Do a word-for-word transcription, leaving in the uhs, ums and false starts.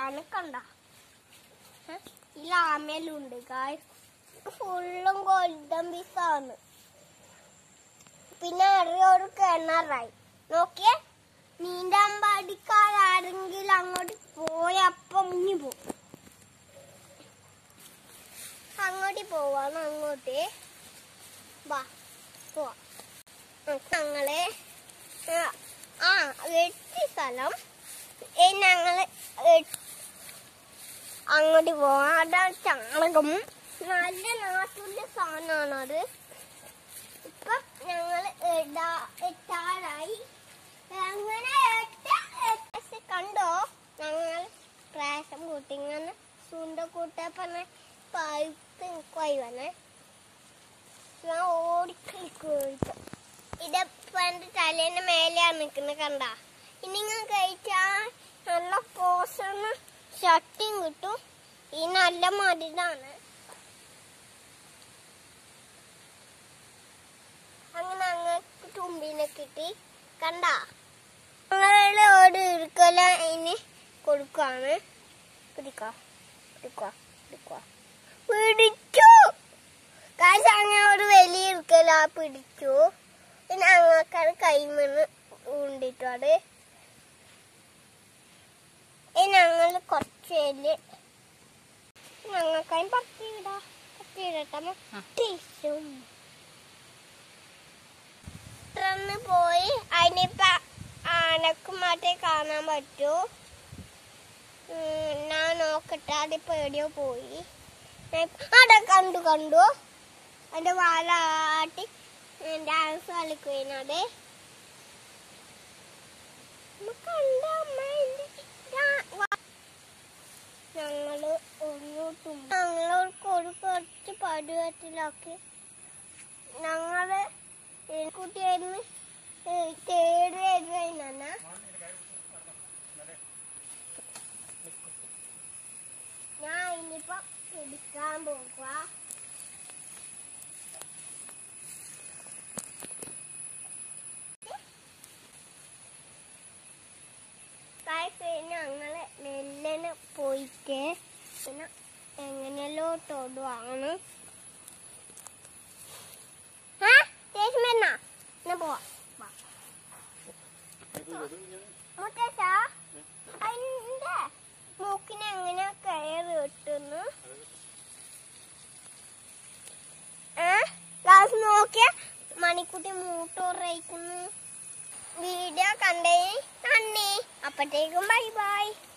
ആണ് കണ്ട. ഈ ലാമയിലുണ്ട് ഗായ്സ്, ഫുള്ളും ഗോൾഡൻ പീസാണ്. പിന്നെ അറിയൊരു കിണറായി നോക്കിയേ. നീന്താൻ പഠിക്കാരെങ്കിലും അങ്ങോട്ട് പോയപ്പം ഇനി പോകും. അങ്ങോട്ട് പോവാണ്, അങ്ങോട്ട് വാ പോവാ. ഞങ്ങള് ആ എട്ട് സ്ഥലം ഞങ്ങള് അങ്ങോട്ട് പോവാം. അതാണ് ചാണകം, നല്ല നാട്ടുള്ള സാധനമാണത്. ഇപ്പം ഞങ്ങള് എത്താറായി. അങ്ങനെ കണ്ടോ, ഞങ്ങൾ പ്രാവശ്യം കൂട്ടിങ്ങനെ സൂണ്ട കൂട്ടപ്പന്നെ പഴുത്ത് നിൽക്കുവായി വന്നേ. ഞാൻ ഓടിക്കളിക്കും. ഇതപ്പം എൻ്റെ തലേൻ്റെ മേലെയാണ് നിൽക്കുന്നത് കണ്ട. ഇനി ഞാൻ കഴിച്ചാൽ നല്ല പോഷണ ശക്തിയും കിട്ടും. ഈ നല്ല മരുന്നാണ്. അങ്ങനെ അങ്ങക്ക് തുമ്പിനെ കിട്ടി കണ്ട. ഞങ്ങളുടെ ഒരു ഇടുക്കല ഇനി കൊടുക്കാണ്. പിടിക്കാ പിടിക്കാ പിടിക്കാ പിടിച്ചു. കാശ് അങ്ങനെ ഒരു വലിയ ഇടുക്കല പിടിച്ചു. പിന്നെ അങ്ങക്കാണ് കൈമണ്ണ് ഉണ്ടിട്ടാണ്. ഞങ്ങൾ കുറച്ച് ഞങ്ങൾക്കായി പത്തിയിടാ പത്തിയിടട്ടും പോയി. അതിനിപ്പ ആനക്ക് മാത്രമേ കാണാൻ പറ്റൂ. ഞാൻ നോക്കട്ടെ, അതിപ്പോ എവിടെയോ പോയി. അവിടെ കണ്ടു കണ്ടു അതിന്റെ വാലാട്ടി ഡാൻസ് കളിക്കുന്നത് കണ്ട. ഞങ്ങള് ഒന്നോട്ടും ഞങ്ങൾക്ക് ഒരു കുറച്ച് പരുവത്തിലാക്കി. ഞങ്ങള് കുട്ടിയായിരുന്നു തേടുന്ന ഞാൻ ഇനിയിപ്പോ പിടിക്കാൻ പോകുക. ഞങ്ങള് നെല്ലിന് പോയിട്ട് പിന്നെ എങ്ങനെയല്ലോ തൊടുവാണ്. പോവാ മുത്തശ്ശാ, അതിന്റെ മൂക്കിന് എങ്ങനെ കയറി കിട്ടുന്നു? ക്ലാസ് നോക്കിയ മണിക്കുട്ടി മൂട്ടോറയിക്കുന്നു. വീഡിയോ കണ്ടേ നന്ദി. അപ്പത്തേക്കും ബൈ ബൈ.